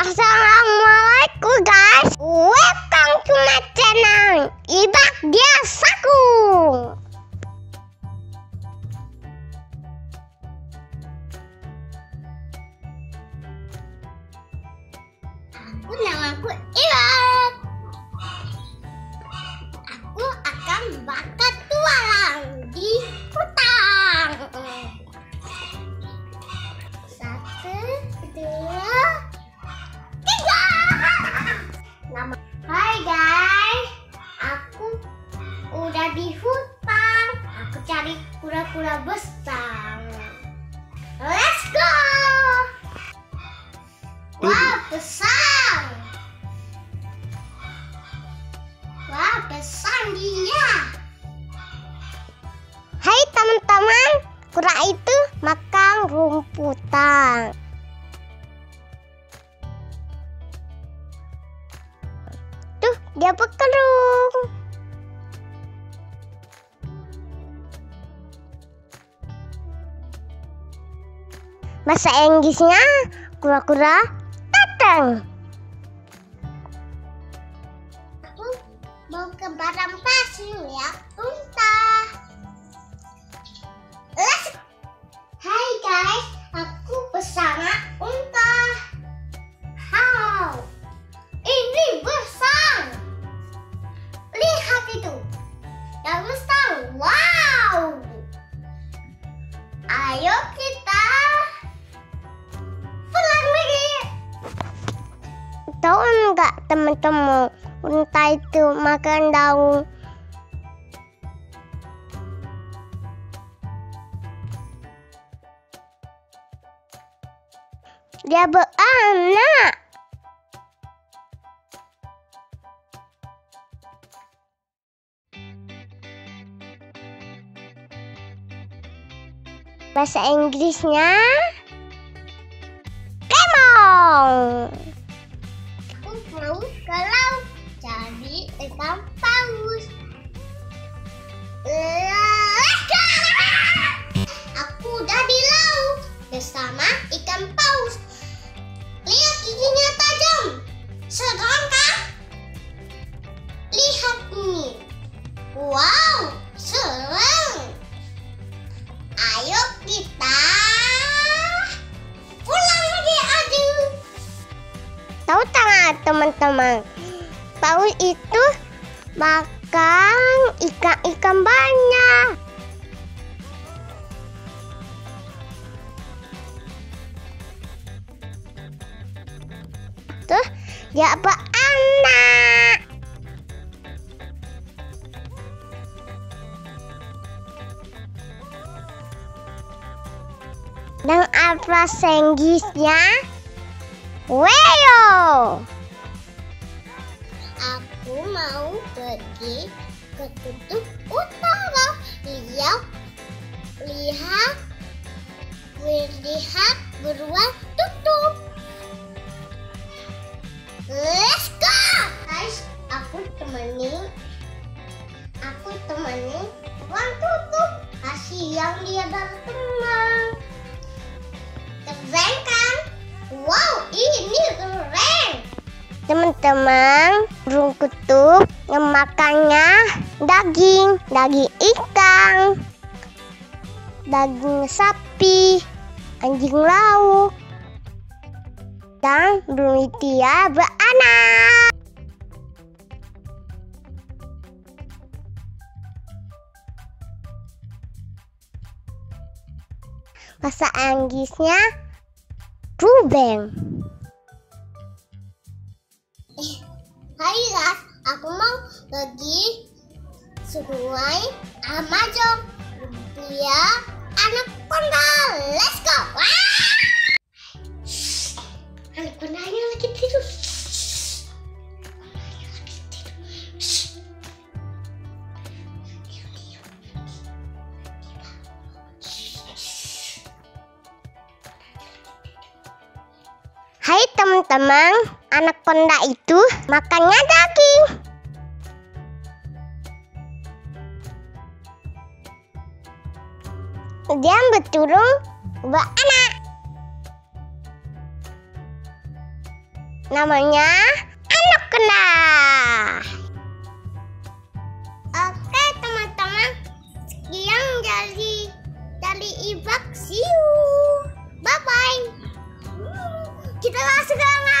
Assalamualaikum guys, welcome to my channel Ibak Biasaku. Namaku Ibak. Aku akan bakat tualang di hutan. 1, 2, 3. Hai guys, aku udah di hutan. Aku cari kura-kura besar. Let's go. Wow, besar. Wah, besar dia. Hai teman-teman, kura itu makan rumputan. Tuh, dia berkerung. Bahasa Inggrisnya kura-kura datang. Mau ke padang pasir ya, unta. Hai guys, aku bersama unta. Wow, ini besar. Lihat itu, yang besar. Wow. Ayo kita pulang lagi. Tahu enggak teman-teman? Unta itu makan daun. Dia beranak. Bahasa Inggrisnya camel. Aku mau ke laut cari ikan paus. Aku udah di laut bersama ikan paus. Lihat giginya tajam. Serem kan? Lihat ini. Wow, serem. Ayo kita pulang lagi aja. Tahu tak teman-teman? Paus itu makan ikan-ikan banyak. Tuh, dia beranak. Dan apa Inggrisnya? Whale. Aku mau pergi ke kutub utara. Lihat beruang tutup. Let's go. Guys, aku temani beruang tutup. Kasihan dia dan teman. Keren kan? Wow, ini keren. Teman-teman, burung kutub yang makannya daging ikan, daging sapi, anjing laut, dan burung dia beranak. Bahasa Inggrisnya Ruben. Hai guys, aku mau pergi sungai Amazon. Dia anaconda. Let's go. Anacondanya lagi tidur. Hai teman-teman, anaconda itu makannya daging. Dia berturung beranak. Namanya anak kena. Oke teman-teman, sekian dari Ibak. See you. Bye bye. Kita langsung